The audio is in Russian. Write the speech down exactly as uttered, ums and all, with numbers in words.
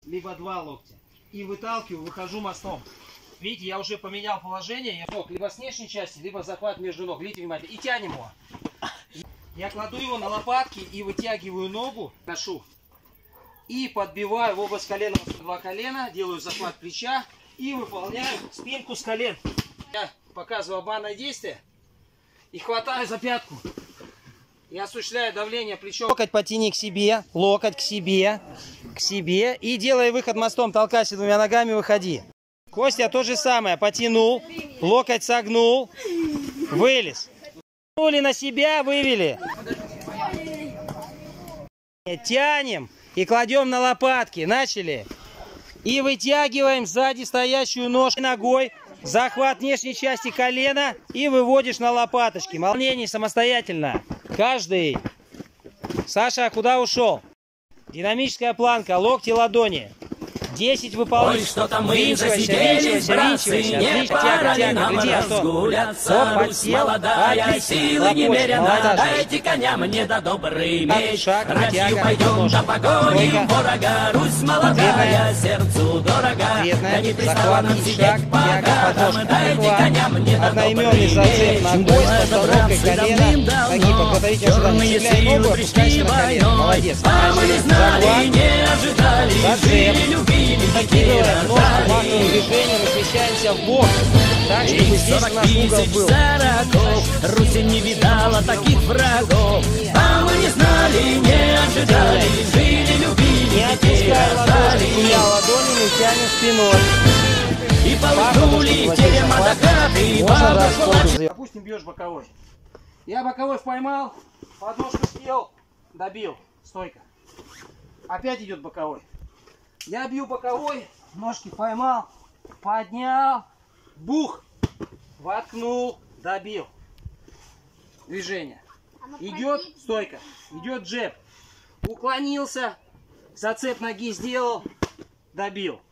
либо два локтя. И выталкиваю, выхожу мостом. Видите, я уже поменял положение. Я ног либо с внешней части, либо захват между ног. Видите внимательно. И тянем его. Я кладу его на лопатки и вытягиваю ногу, ношу. И подбиваю в область колена, два колена, делаю захват плеча и выполняю спинку с колен. Я показываю обманное действие и хватаю за пятку. И осуществляю давление плечом. Локоть потяни к себе, локоть к себе, к себе. И делай выход мостом, толкайся двумя ногами, выходи. Костя то же самое, потянул, локоть согнул, вылез. Тянули на себя, вывели. Тянем и кладем на лопатки. Начали. И вытягиваем сзади стоящую ножку ногой. Захват внешней части колена и выводишь на лопаточки. Волнение самостоятельно. Каждый. Саша, куда ушел? Динамическая планка, локти, ладони. десять выполняй. Ой, что-то мы засиделись, братцы, не пора ли нам разгуляться? Русь молодая, силы немерено, дайте коня мне да добрый меч. Россию пойдем, да погоним ворога. Русь молодая, сердцу дорога, да не пристала нам сидеть по горам. Дайте коня мне да добрый меч. Это, братцы, давным-давно черные силы пришли войной. А мы не знали, не ожидали, жили, любили. Закидываем ножку, маховым движением и смещаемся в бок. Так, чтобы здесь у нас угол был. сороков, Русь не видала таких врагов. А мы не знали, не ожидали, жили, любили, не отпускай ладошки, двумя ладонями тянем спиной. И полыхнули терем адакаты, бабушка. Допустим, бьешь боковой. Я боковой поймал, подножку съел, добил. Стойка. Опять идет боковой. Я бью боковой, ножки поймал, поднял, бух, воткнул, добил. Движение. Идет стойка, идет джеб. Уклонился, зацеп ноги сделал, добил.